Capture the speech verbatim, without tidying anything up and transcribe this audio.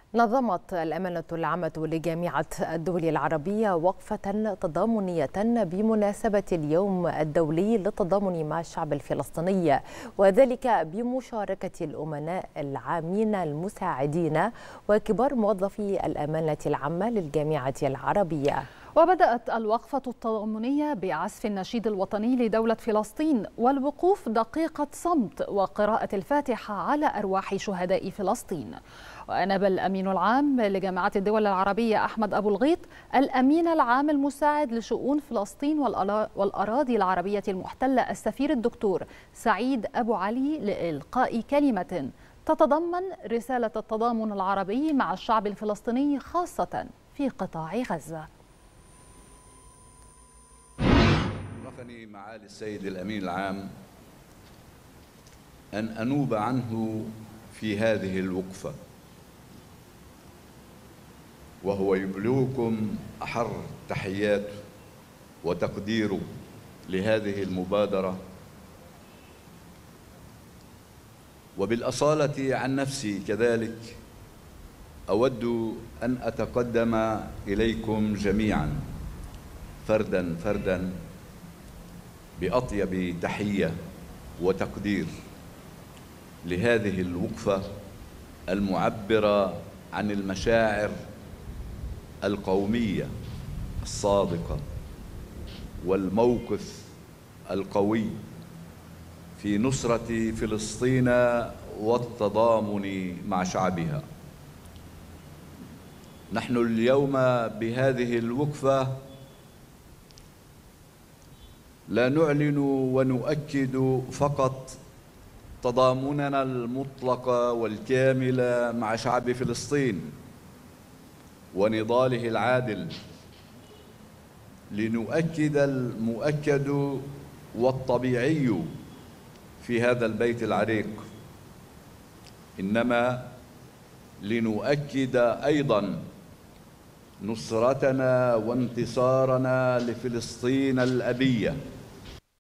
نظمت الأمانة العامة لجامعة الدول العربية وقفة تضامنية بمناسبة اليوم الدولي للتضامن مع الشعب الفلسطيني، وذلك بمشاركة الأمناء العامين المساعدين وكبار موظفي الأمانة العامة للجامعة العربية. وبدأت الوقفة التضامنية بعزف النشيد الوطني لدولة فلسطين والوقوف دقيقة صمت وقراءة الفاتحة على أرواح شهداء فلسطين. وأناب الأمين العام لجامعة الدول العربية أحمد أبو الغيط الأمين العام المساعد لشؤون فلسطين والأراضي العربية المحتلة السفير الدكتور سعيد أبو علي لإلقاء كلمة تتضمن رسالة التضامن العربي مع الشعب الفلسطيني خاصة في قطاع غزة. شرفني معالي السيد الأمين العام أن أنوب عنه في هذه الوقفة، وهو يبلغكم أحر تحياته وتقديره لهذه المبادرة. وبالأصالة عن نفسي كذلك أود أن أتقدم إليكم جميعا فردا فردا بأطيب تحية وتقدير لهذه الوقفة المعبرة عن المشاعر القومية الصادقة والموقف القوي في نصرة فلسطين والتضامن مع شعبها. نحن اليوم بهذه الوقفة لا نعلن ونؤكد فقط تضامننا المطلق والكامل مع شعب فلسطين ونضاله العادل، لنؤكد المؤكد والطبيعي في هذا البيت العريق، إنما لنؤكد أيضا نصرتنا وانتصارنا لفلسطين الأبية